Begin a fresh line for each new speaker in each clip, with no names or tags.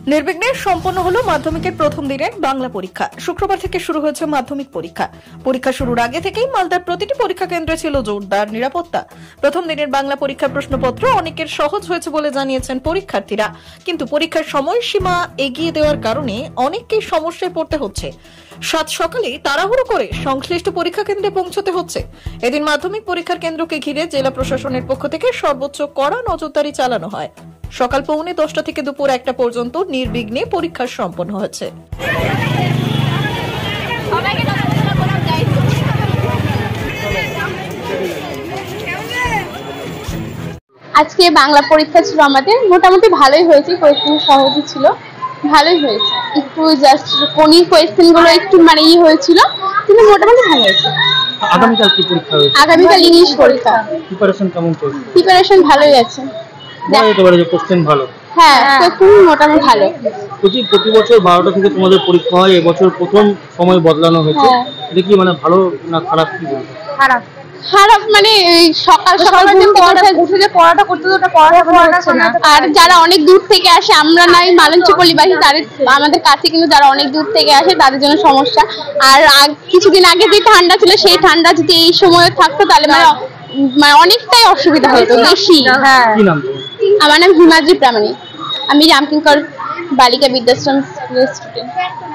নির্বিঘ্নে সম্পন্ন হলো মাধ্যমিকের প্রথম দিনের বাংলা পরীক্ষা। শুক্রবার থেকে শুরু হয়েছে মাধ্যমিক পরীক্ষা। পরীক্ষা শুরুর আগে থেকেই মালদার প্রতিটি পরীক্ষা কেন্দ্রে ছিল জোরদার নিরাপত্তা। প্রথম দিনের বাংলা পরীক্ষার প্রশ্নপত্র অনেকের সহজ হয়েছে বলে জানিয়েছেন পরীক্ষার্থীরা, কিন্তু পরীক্ষার সময়সীমা এগিয়ে দেওয়ার কারণে অনেককেই সমস্যায় পড়তে হচ্ছে। সাত সকালে তাড়াহুড়ো করে সংশ্লিষ্ট পরীক্ষা কেন্দ্রে পৌঁছতে হচ্ছে। এদিন মাধ্যমিক পরীক্ষার কেন্দ্রকে ঘিরে জেলা প্রশাসনের পক্ষ থেকে সর্বোচ্চ কড়া নজরদারি চালানো হয়। সকাল 9:45 থেকে দুপুর 1টা পর্যন্ত নির্বিঘ্নে পরীক্ষা সম্পন্ন হয়েছে।
আজকে বাংলা পরীক্ষা ছিল আমাদের, মোটামুটি ভালোই হয়েছে, কোয়েশ্চেন সহজই ছিল, ভালোই হয়েছে। একটু জাস্ট কোনি কোয়েশ্চেন গুলো একটু হয়েছিল, কিন্তু মোটামুটি ভালো হয়েছে।
আগামীকাল কি পরীক্ষা রয়েছে?
আগামীকাল ইংলিশ পরীক্ষা।
প্রিপারেশন কেমন চলছে?
প্রিপারেশন ভালোই আছে।
কোশ্চেন ভালো?
হ্যাঁ, কোশ্চেন মোটামুটি ভালো।
প্রতি বছর 12টা থেকে তোমাদের পরীক্ষা হয়, এবছর প্রথম সময় বদলানো হয়েছে, এটা কি ভালো না খারাপ? কি বলবো?
খারাপ সকাল সকাল উঠে যে পড়াটা করতে ওটা পড়াটা হচ্ছে না। আর যারা অনেক দূর থেকে আসে, আমরা নাই মালঞ্চপল্লীবাসী, তাদের আমাদের কাছে কিন্তু যারা অনেক দূর থেকে আসে তাদের জন্য সমস্যা। আর কিছুদিন আগে যে ঠান্ডা ছিল, সেই ঠান্ডা যদি এই সময় থাকতো তাহলে অনেকটাই অসুবিধা হতো বেশি।
কি নাম?
আমার নাম হিমাদ্রি প্রামাণিক, আমি রামকিঙ্কর বালিকা বিদ্যাশ্রম স্কুলের স্টুডেন্ট।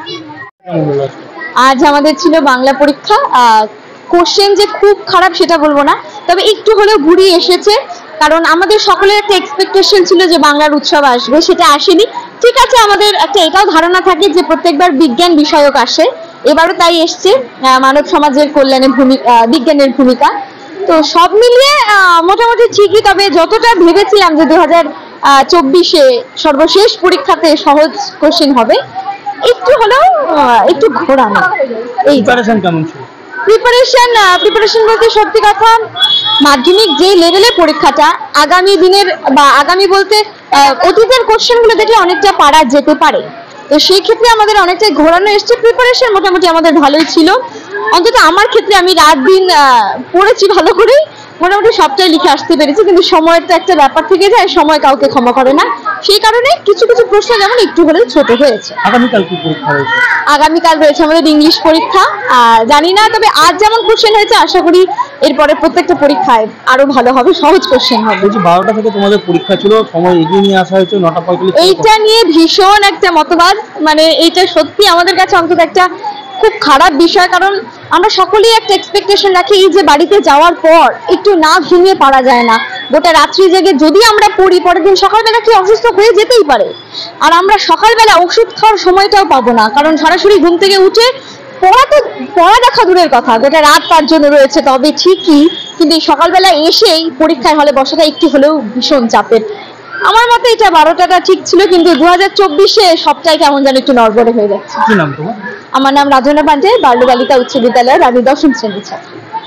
আজ আমাদের ছিল বাংলা পরীক্ষা। কোশ্চেন যে খুব খারাপ সেটা বলবো না, তবে একটু হলেও ঘুরিয়ে এসেছে, কারণ আমাদের সকলের একটা এক্সপেকটেশন ছিল যে বাংলার উৎসব আসবে, সেটা আসেনি। ঠিক আছে, আমাদের একটা এটাও ধারণা থাকে যে প্রত্যেকবার বিজ্ঞান বিষয়ক আসে, এবারও তাই এসছে মানব সমাজের কল্যাণে বিজ্ঞানের ভূমিকা। তো সব মিলিয়ে মোটামুটি ঠিকই, তবে যতটা ভেবেছিলাম যে 2024-এ সর্বশেষ পরীক্ষাতে সহজ কোশ্চেন হবে, একটু হলেও একটু ঘোরানো। এই
প্রিপারেশন কেমন ছিল?
প্রিপারেশন বলতে সত্যি কথা, মাধ্যমিক যে লেভেলে পরীক্ষাটা, আগামী দিনের বা আগামী বলতে অতীতের কোশ্চেনগুলো দেখলে অনেকটা পারা যেতে পারে। তো সেই ক্ষেত্রে আমাদের অনেকটাই ঘোরানো এসছে। প্রিপারেশন মোটামুটি আমাদের ভালোই ছিল, অন্তত আমার ক্ষেত্রে আমি রাত দিন পড়েছি ভালো করে, মোটামুটি সবটাই লিখে আসতে পেরেছি। কিন্তু সময়ের তো একটা ব্যাপার থেকে যায়, সময় কাউকে ক্ষমা করে না, সেই কারণে কিছু কিছু প্রশ্ন যেমন একটু হলেও ছোট হয়েছে।
আগামীকাল কি পরীক্ষা রয়েছে?
আগামীকাল রয়েছে আমাদের ইংলিশ পরীক্ষা। জানি না, তবে আজ যেমন কোশ্চেন হয়েছে, আশা করি এরপরে প্রত্যেকটা পরীক্ষায় আরো ভালো হবে, সহজ কোশ্চেন হবে।
12টা থেকে তোমাদের পরীক্ষা ছিল, সময় এগিয়ে নিয়ে আসা হয়েছে 9:45।
এইটা নিয়ে ভীষণ একটা মতবাদ, এইটা সত্যি আমাদের কাছে অন্তত একটা খুব খারাপ বিষয়, কারণ আমরা সকলেই একটা এক্সপেকটেশন রাখি যে বাড়িতে যাওয়ার পর একটু না ঘুমিয়ে পারা যায় না, গোটা রাত্রি জেগে যদি আমরা পড়ি, পরের দিন সকালবেলা কি অসুস্থ হয়ে যেতেই পারে। আর আমরা সকালবেলা ওষুধ খাওয়ার সময়টাও পাবো না, কারণ সরাসরি ঘুম থেকে উঠে পড়া দেখা দূরের কথা, গোটা রাত তার জন্য রয়েছে। তবে ঠিকই, কিন্তু এই সকালবেলা এসেই পরীক্ষায় হলে বসাটা একটু হলেও ভীষণ চাপের। আমার মতে এটা 12টাটা ঠিক ছিল, কিন্তু 2024-এ সবটাই কেমন যেন একটু নড়বড়ে হয়ে যাচ্ছে।
কি নাম তোমার?
আমার নাম রাজনা পান্ডে, বাল্য বালিকা উচ্চ বিদ্যালয়ের আমি 10ম শ্রেণীর ছাত্র।